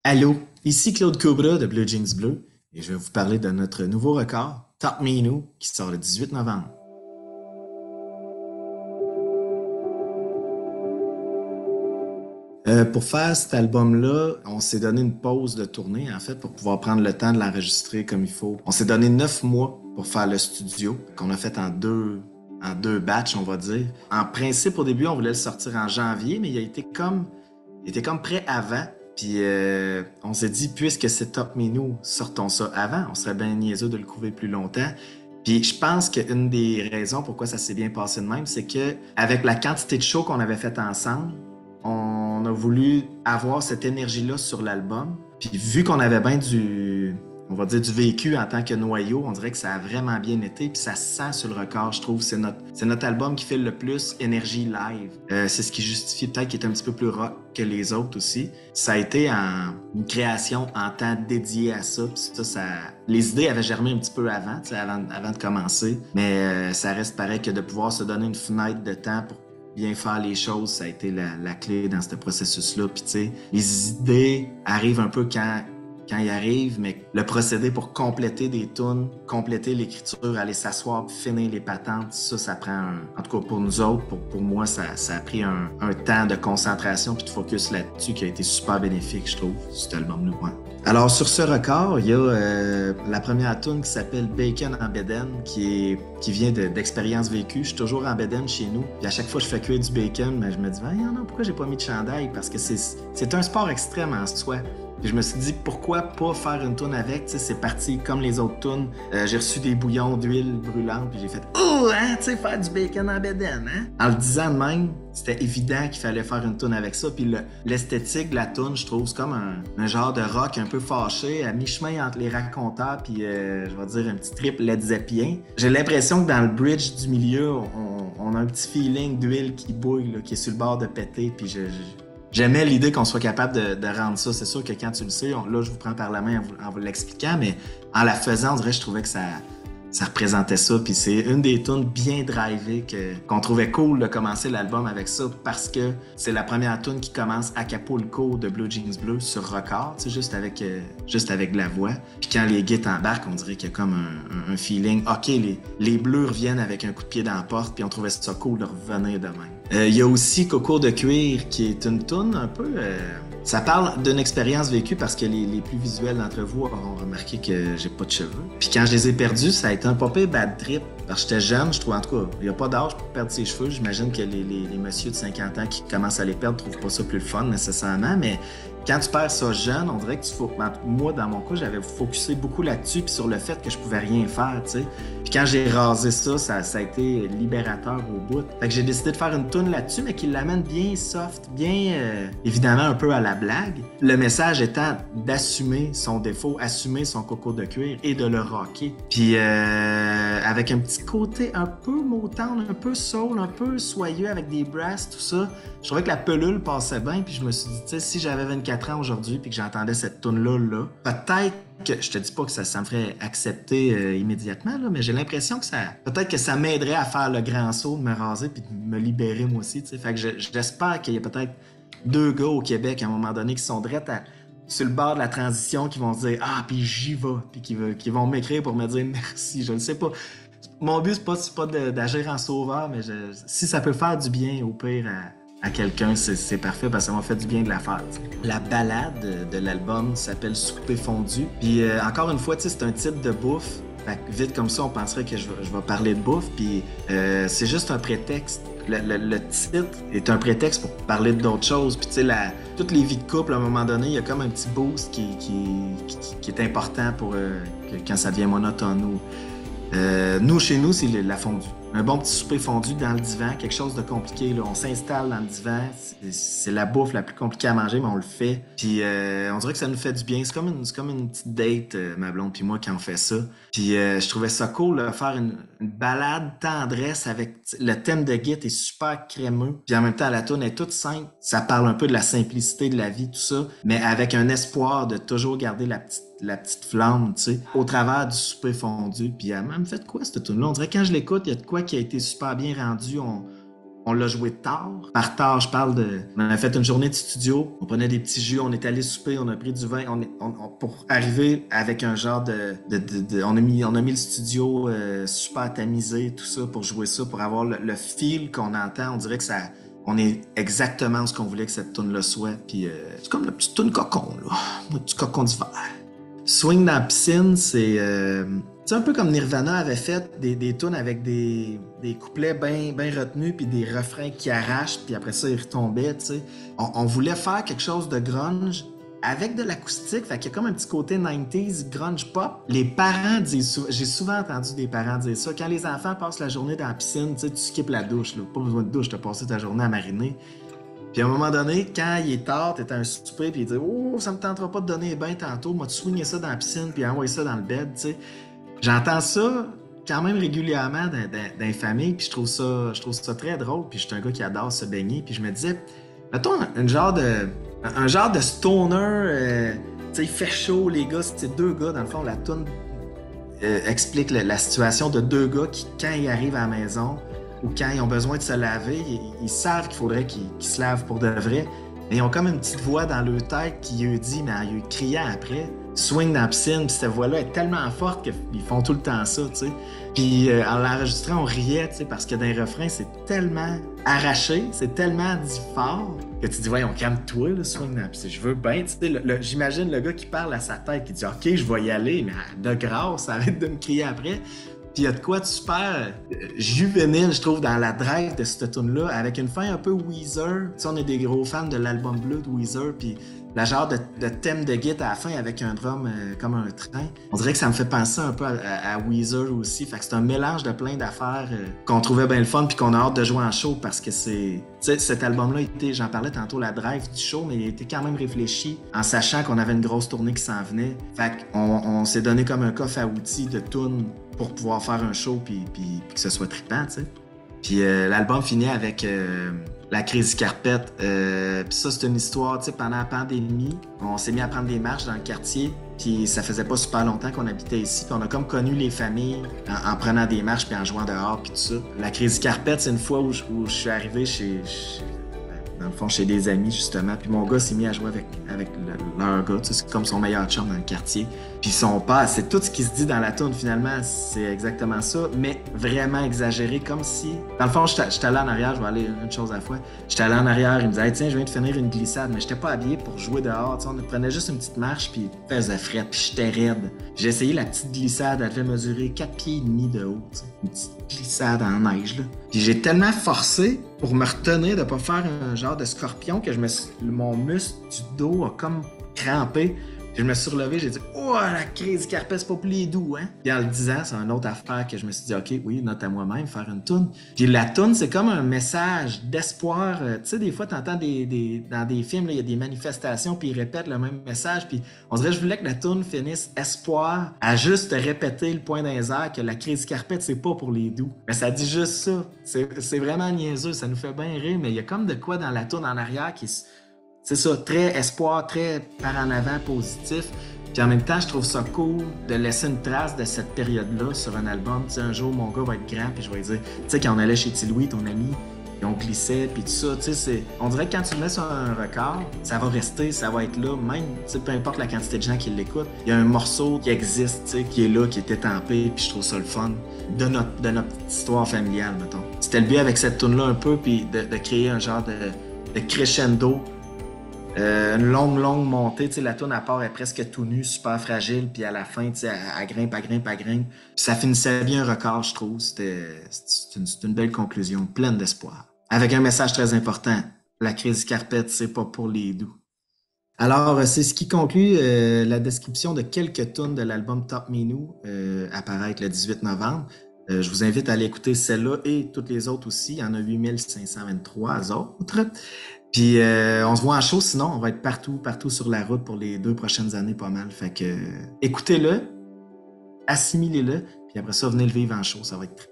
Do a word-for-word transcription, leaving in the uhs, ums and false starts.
Allô, ici Claude Cobra de Blue Jeans Bleu et je vais vous parler de notre nouveau record, Top Me Nous, qui sort le dix-huit novembre. Euh, pour faire cet album-là, on s'est donné une pause de tournée, en fait, pour pouvoir prendre le temps de l'enregistrer comme il faut. On s'est donné neuf mois pour faire le studio, qu'on a fait en deux, en deux batchs, on va dire. En principe, au début, on voulait le sortir en janvier, mais il a été comme, il était comme prêt avant. Puis euh, on s'est dit, puisque c'est Top Menu, sortons ça avant. On serait bien niaiseux de le couver plus longtemps. Puis je pense qu'une des raisons pourquoi ça s'est bien passé de même, c'est que avec la quantité de shows qu'on avait fait ensemble, on a voulu avoir cette énergie-là sur l'album. Puis vu qu'on avait bien du, on va dire du vécu en tant que noyau, on dirait que ça a vraiment bien été. Puis ça se sent sur le record, je trouve. C'est notre, c'est notre album qui fait le plus énergie live. Euh, c'est ce qui justifie peut-être qu'il est un petit peu plus rock que les autres aussi. Ça a été en, une création en temps dédié à ça. Puis ça, ça, les idées avaient germé un petit peu avant, avant, avant de commencer. Mais euh, ça reste pareil que de pouvoir se donner une fenêtre de temps pour bien faire les choses, ça a été la, la clé dans ce processus-là. Puis tu sais, les idées arrivent un peu quand, quand ils arrivent, mais le procédé pour compléter des tunes, compléter l'écriture, aller s'asseoir puis finir les patentes, ça, ça prend un... En tout cas, pour nous autres, pour, pour moi, ça, ça a pris un, un temps de concentration puis de focus là-dessus qui a été super bénéfique, je trouve, cet album-là. Ouais. Alors, sur ce record, il y a euh, la première tune qui s'appelle Bacon en Bédaine, qui, est, qui vient de, d'expérience vécue. Je suis toujours en Bédaine chez nous. Puis à chaque fois que je fais cuire du bacon, mais je me dis, ah, non, pourquoi j'ai pas mis de chandail? Parce que c'est, c'est un sport extrême en soi. Puis je me suis dit, pourquoi pas faire une toune avec? Tu sais, c'est parti comme les autres tounes. Euh, j'ai reçu des bouillons d'huile brûlante, puis j'ai fait, oh, hein, tu sais, faire du bacon en Bédaine, hein? En le disant de même, c'était évident qu'il fallait faire une toune avec ça. Puis le, l'esthétique de la toune, je trouve, c'est comme un, un genre de rock un peu fâché, à mi-chemin entre les raconteurs puis, euh, je vais dire, un petit trip Led Zeppelin. J'ai l'impression que dans le bridge du milieu, on, on a un petit feeling d'huile qui bouille, là, qui est sur le bord de péter. Puis je, je, j'aimais l'idée qu'on soit capable de, de rendre ça. C'est sûr que quand tu le sais, on, là, je vous prends par la main en vous, en vous l'expliquant, mais en la faisant, on dirait que je trouvais que ça... ça représentait ça. Puis c'est une des tunes bien drivées que, qu'on trouvait cool de commencer l'album avec ça parce que c'est la première tune qui commence à Acapulco de Blue Jeans Bleu sur record, tu sais, juste avec, euh, juste avec de la voix. Puis quand les guides embarquent, on dirait qu'il y a comme un, un, un feeling. OK, les, les bleus reviennent avec un coup de pied dans la porte, puis on trouvait ça cool de revenir de même. Euh, Il y a aussi Coco de cuir qui est une tune un peu... Euh, ça parle d'une expérience vécue parce que les, les plus visuels d'entre vous auront remarqué que j'ai pas de cheveux. Puis quand je les ai perdus, ça a été un pas pire bad trip. Parce que j'étais jeune, je trouve, en tout cas, il n'y a pas d'âge pour perdre ses cheveux. J'imagine que les, les, les messieurs de cinquante ans qui commencent à les perdre trouvent pas ça plus le fun nécessairement. Mais quand tu perds ça jeune, on dirait que tu faut. Moi, dans mon cas, j'avais focusé beaucoup là-dessus puis sur le fait que je pouvais rien faire, tu sais. Puis quand j'ai rasé ça, ça, ça a été libérateur au bout. Fait que j'ai décidé de faire une toune là-dessus, mais qui l'amène bien soft, bien euh, évidemment un peu à la blague. Le message étant d'assumer son défaut, assumer son coco de cuir et de le rocker. Puis euh, avec un petit côté un peu Motown, un peu soul, un peu soyeux avec des brasses, tout ça. Je trouvais que la pelule passait bien, puis je me suis dit, tu sais, si j'avais vingt-quatre ans aujourd'hui puis que j'entendais cette toune-là, là, peut-être que, je te dis pas que ça, ça me ferait accepter euh, immédiatement, là, mais j'ai l'impression que ça, peut-être que ça m'aiderait à faire le grand saut, de me raser puis de me libérer moi aussi, tu sais. Fait que je, j'espère qu'il y a peut-être deux gars au Québec à un moment donné qui sont drettes à, sur le bord de la transition, qui vont se dire, ah, puis j'y vais, puis qui, qui vont m'écrire pour me dire merci, je ne sais pas. Mon but, c'est pas, c'est pas de, d'agir en sauveur, mais je, si ça peut faire du bien, au pire, à, à quelqu'un, c'est, c'est parfait parce que ça m'a fait du bien de la faire. T'sais. La balade de, de l'album s'appelle Souper fondu. Puis euh, encore une fois, c'est un titre de bouffe. Fait que vite comme ça, on penserait que je, vais- je vais parler de bouffe. Puis euh, c'est juste un prétexte. Le, le- le titre est un prétexte pour parler d'autres choses. Puis tu sais, la- toutes les vies de couple, à un moment donné, il y a comme un petit boost qui, qui, qui, qui est important pour euh, que, quand ça devient monotone ou euh, nous, chez nous, c'est le- la fondue. Un bon petit souper fondu dans le divan, quelque chose de compliqué. Là. On s'installe dans le divan. C'est, c'est la bouffe la plus compliquée à manger, mais on le fait. Puis euh, on dirait que ça nous fait du bien. C'est comme une, c'est comme une petite date, euh, ma blonde puis moi, quand on fait ça. Puis euh, je trouvais ça cool de faire une, une balade tendresse avec le thème de Git est super crémeux. Puis en même temps, la tune est toute simple. Ça parle un peu de la simplicité de la vie, tout ça, mais avec un espoir de toujours garder la petite la petite flamme, tu sais, au travers du souper fondu. Puis elle m'a même fait quoi, cette tune là. On dirait que quand je l'écoute, il y a de quoi qui a été super bien rendu. On, On l'a joué tard. Par tard, je parle de... On a fait une journée de studio, on prenait des petits jus, on est allé souper, on a pris du vin, on est, on, on, pour arriver avec un genre de... de, de, de on, a mis, on a mis le studio euh, super tamisé, tout ça, pour jouer ça, pour avoir le, le feel qu'on entend. On dirait que ça... On est exactement ce qu'on voulait que cette tune-là soit. Puis euh, c'est comme le petit tune cocon, là. Le petit cocon d'hiver. Swing dans la piscine, c'est... Euh, c'est un peu comme Nirvana avait fait des, des tunes avec des, des couplets bien ben retenus puis des refrains qui arrachent puis après ça, ils retombaient, tu sais. On, on voulait faire quelque chose de grunge avec de l'acoustique, fait qu'il y a comme un petit côté nineties grunge pop. Les parents disent... J'ai souvent entendu des parents dire ça. Quand les enfants passent la journée dans la piscine, tu sais, tu skippes la douche, là. Pas besoin de douche, t'as passé ta journée à mariner. Puis à un moment donné, quand il est tard, t'es à un souper, puis il dit « Oh, ça me tentera pas de donner les bains tantôt, moi, tu swingais ça dans la piscine, puis envoyer ça dans le bed, tu sais. » J'entends ça quand même régulièrement dans, dans, dans les familles, puis je trouve ça, je trouve ça très drôle, puis je suis un gars qui adore se baigner, puis je me disais, mettons un, un genre de, un genre de stoner, euh, tu sais, il fait chaud, les gars, c'est deux gars, dans le fond, la toune euh, explique le, la situation de deux gars qui, quand ils arrivent à la maison, ou quand ils ont besoin de se laver, ils, ils savent qu'il faudrait qu'ils, qu'ils se lavent pour de vrai, mais ils ont comme une petite voix dans leur tête qui eux dit, mais ils criant après, swing dans la piscine, puis cette voix-là est tellement forte qu'ils font tout le temps ça, tu sais. Puis euh, en l'enregistrant, on riait, tu sais, parce que dans les refrains, c'est tellement arraché, c'est tellement dit fort que tu dis, voyons, calme-toi, le swing dans la piscine. Je veux bien, tu sais, le, le, j'imagine le gars qui parle à sa tête, qui dit, OK, je vais y aller, mais de grâce, arrête de me crier après. Puis il y a de quoi de super euh, juvénile, je trouve, dans la drive de cette tune-là, avec une fin un peu Weezer. Tu sais, on est des gros fans de l'album bleu de Weezer, puis la genre de, de thème de guitare à la fin avec un drum euh, comme un train. On dirait que ça me fait penser un peu à, à, à Weezer aussi. Fait que c'est un mélange de plein d'affaires euh, qu'on trouvait bien le fun puis qu'on a hâte de jouer en show parce que c'est... Tu sais, cet album-là, était, j'en parlais tantôt, la drive du show, mais il était quand même réfléchi en sachant qu'on avait une grosse tournée qui s'en venait. Fait qu'on on s'est donné comme un coffre à outils de tunes pour pouvoir faire un show puis, puis, puis que ce soit trippant, tu sais. Puis euh, l'album finit avec euh, la Crazy Carpet. Euh, puis ça, c'est une histoire, tu sais, pendant la pandémie, on s'est mis à prendre des marches dans le quartier. Puis ça faisait pas super longtemps qu'on habitait ici. Puis on a comme connu les familles en, en prenant des marches puis en jouant dehors puis tout ça. La Crazy Carpet, c'est une fois où je, où je suis arrivé chez... chez dans le fond, chez des amis, justement. Puis mon gars s'est mis à jouer avec, avec le, leur gars. Tu sais, c'est comme son meilleur chum dans le quartier. Puis son père, c'est tout ce qui se dit dans la tourne, finalement. C'est exactement ça, mais vraiment exagéré, comme si... Dans le fond, j'étais allé en arrière, je vais aller une chose à la fois. J'étais allé en arrière, il me disait hey, « Tiens, je viens de finir une glissade. » Mais j'étais pas habillé pour jouer dehors. Tu sais, on prenait juste une petite marche, puis il faisait fret, puis j'étais raide. J'ai essayé la petite glissade, elle devait mesurer quatre pieds et demi de haut. Tu sais, une petite glissade en neige, là. Puis j'ai tellement forcé pour me retenir de pas faire un genre de scorpion que je me suis... mon muscle du dos a comme crampé. Puis je me suis relevé, j'ai dit « Oh, la Crazy Carpet, c'est pas pour les doux, hein? » Puis en le disant, c'est une autre affaire que je me suis dit « OK, oui, note à moi-même, faire une toune. » Puis la toune, c'est comme un message d'espoir. Tu sais, des fois, t'entends des, des, dans des films, il y a des manifestations, puis ils répètent le même message. Puis on dirait que je voulais que la toune finisse espoir à juste répéter le point d'un air que la Crazy Carpet, c'est pas pour les doux. Mais ça dit juste ça. C'est, c'est vraiment niaiseux, ça nous fait bien rire, mais il y a comme de quoi dans la toune en arrière qui... C'est ça, très espoir, très par en avant, positif. Puis en même temps, je trouve ça cool de laisser une trace de cette période-là sur un album. Tu sais, un jour, mon gars va être grand, puis je vais lui dire, tu sais, quand on allait chez T-Louis, ton ami, puis on glissait, puis tout ça, tu sais, c'est... On dirait que quand tu le mets sur un record, ça va rester, ça va être là, même, tu sais, peu importe la quantité de gens qui l'écoutent, il y a un morceau qui existe, tu sais, qui est là, qui est étampé, puis je trouve ça le fun de notre, de notre histoire familiale, mettons. C'était le but avec cette tune-là un peu, puis de, de créer un genre de, de crescendo. Euh, une longue, longue montée, tu sais, la toune à part est presque tout nue, super fragile, puis à la fin, tu sais, elle, elle grimpe, elle grimpe, elle grimpe. Puis ça finissait bien un record, je trouve. C'était, c'était, une, c'était une belle conclusion, pleine d'espoir. Avec un message très important. La Crazy Carpet, c'est pas pour les doux. Alors, c'est ce qui conclut euh, la description de quelques tunes de l'album Top Me New, euh, apparaître le dix-huit novembre. Euh, je vous invite à aller écouter celle-là et toutes les autres aussi. Il y en a huit mille cinq cent vingt-trois autres. Puis euh, on se voit en show, sinon on va être partout, partout sur la route pour les deux prochaines années, pas mal. Fait que euh, écoutez-le, assimilez-le, puis après ça, venez le vivre en show, ça va être très